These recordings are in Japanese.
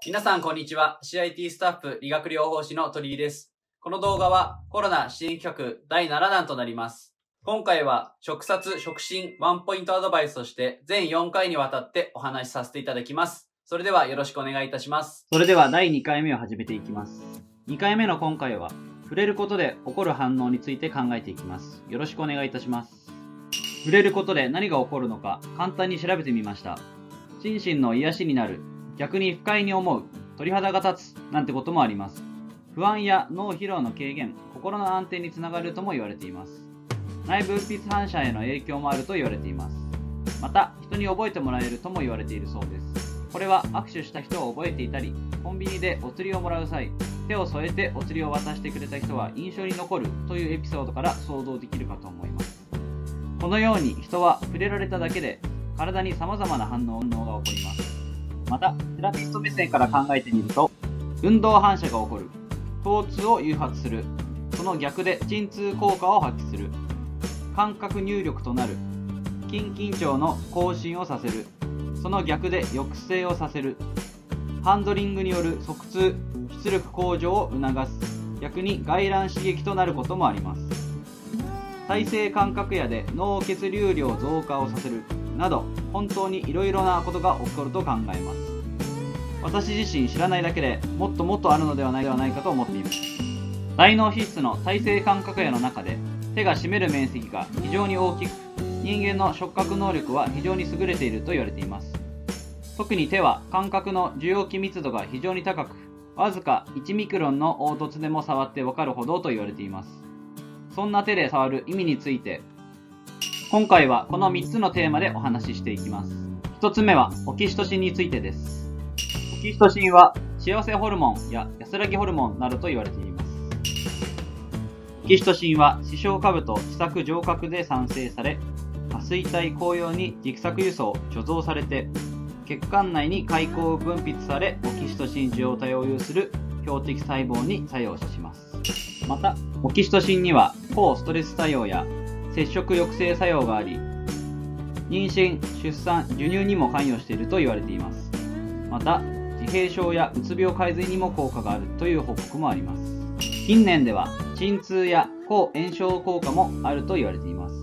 皆さんこんにちは。CIT スタッフ理学療法士の鳥居です。この動画はコロナ支援企画第7弾となります。今回は触殺触診ワンポイントアドバイスとして全4回にわたってお話しさせていただきます。それではよろしくお願いいたします。 それでは第2回目を始めていきます。2回目の今回は触れることで起こる反応について考えていきます。よろしくお願いいたします。触れることで何が起こるのか簡単に調べてみました。心身の癒しになる、逆に不快に思う、鳥肌が立つなんてこともあります。不安や脳疲労の軽減、心の安定につながるとも言われています。内分泌反射への影響もあると言われています。また人に覚えてもらえるとも言われているそうです。これは握手した人を覚えていたり、コンビニでお釣りをもらう際、手を添えてお釣りを渡してくれた人は印象に残るというエピソードから想像できるかと思います。このように人は触れられただけで体に様々な反応が起こります。またセラピスト目線から考えてみると、運動反射が起こる、疼痛を誘発する、その逆で鎮痛効果を発揮する、感覚入力となる、筋緊張の更新をさせる、その逆で抑制をさせる、ハンドリングによる側痛、出力向上を促す、逆に外乱刺激となることもあります。体性感覚野で脳血流量増加をさせるなど、本当にいろいろなことが起こると考えます。私自身知らないだけでもっともっとあるのではないかと思っています。大脳皮質の体性感覚野の中で手が占める面積が非常に大きく、人間の触覚能力は非常に優れていると言われています。特に手は感覚の受容器密度が非常に高く、わずか1ミクロンの凹凸でも触ってわかるほどと言われています。そんな手で触る意味について、今回はこの3つのテーマでお話ししていきます。1つ目はオキシトシンについてです。オキシトシンは幸せホルモンや安らぎホルモンなどと言われています。オキシトシンは視床下部と視索上核で産生され、下垂体後葉に軸索輸送貯蔵されて、血管内に快光分泌され、オキシトシン受容体を有する標的細胞に作用します。またオキシトシンには抗ストレス作用や接触抑制作用があり、妊娠、出産、授乳にも関与していると言われています。また自閉症やうつ病改善にも効果があるという報告もあります。近年では鎮痛や抗炎症効果もあると言われています。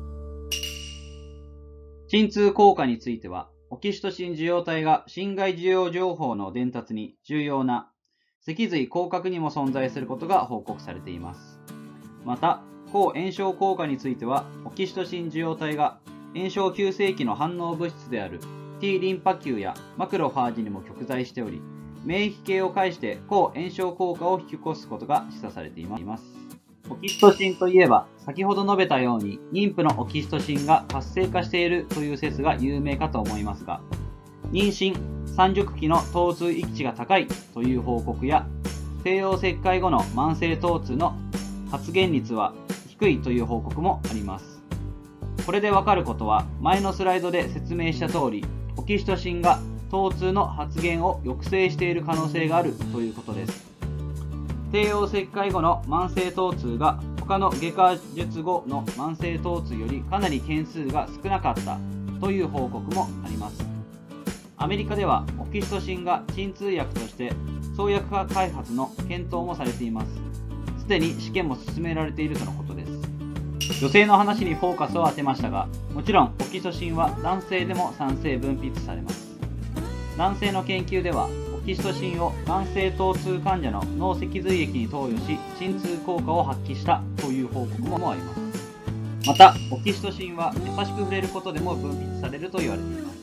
鎮痛効果については、オキシトシン受容体が心外受容情報の伝達に重要な脊髄広角にも存在することが報告されています。また抗炎症効果については、オキシトシン受容体が炎症急性期の反応物質である T リンパ球やマクロファージにも極在しており、免疫系を介して抗炎症効果を引き起こすことが示唆されています。オキシトシンといえば、先ほど述べたように妊婦のオキシトシンが活性化しているという説が有名かと思いますが、妊娠産熟期の疼痛閾値が高いという報告や、帝王切開後の慢性疼痛の発現率は低いという報告もあります。これでわかることは、前のスライドで説明した通り、オキシトシンが疼痛の発現を抑制している可能性があるということです。帝王切開後の慢性疼痛が他の外科術後の慢性疼痛よりかなり件数が少なかったという報告もあります。アメリカではオキシトシンが鎮痛薬として創薬開発の検討もされています。すでに試験も進められているとのことです。女性の話にフォーカスを当てましたが、もちろんオキシトシンは男性でも産生分泌されます。男性の研究ではオキシトシンを男性疼痛患者の脳脊髄液に投与し、鎮痛効果を発揮したという報告もあります。またオキシトシンは優しく触れることでも分泌されると言われています。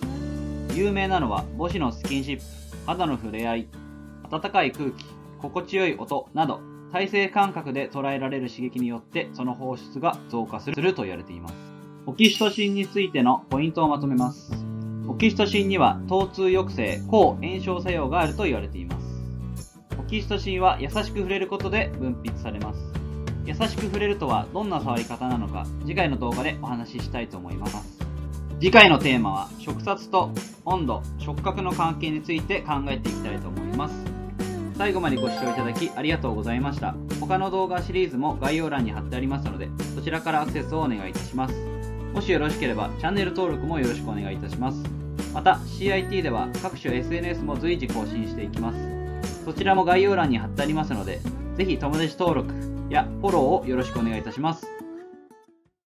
有名なのは母子のスキンシップ、肌の触れ合い、温かい空気、心地よい音など、体性感覚で捉えられる刺激によってその放出が増加すると言われています。オキシトシンについてのポイントをまとめます。オキシトシンには疼痛抑制、抗炎症作用があると言われています。オキシトシンは優しく触れることで分泌されます。優しく触れるとはどんな触り方なのか、次回の動画でお話ししたいと思います。次回のテーマは触殺と温度、触覚の関係について考えていきたいと思います。最後までご視聴いただきありがとうございました。他の動画シリーズも概要欄に貼ってありますので、そちらからアクセスをお願いいたします。もしよろしければチャンネル登録もよろしくお願いいたします。 また CIT では各種 SNS も随時更新していきます。そちらも概要欄に貼ってありますので、ぜひ友達登録やフォローをよろしくお願いいたします。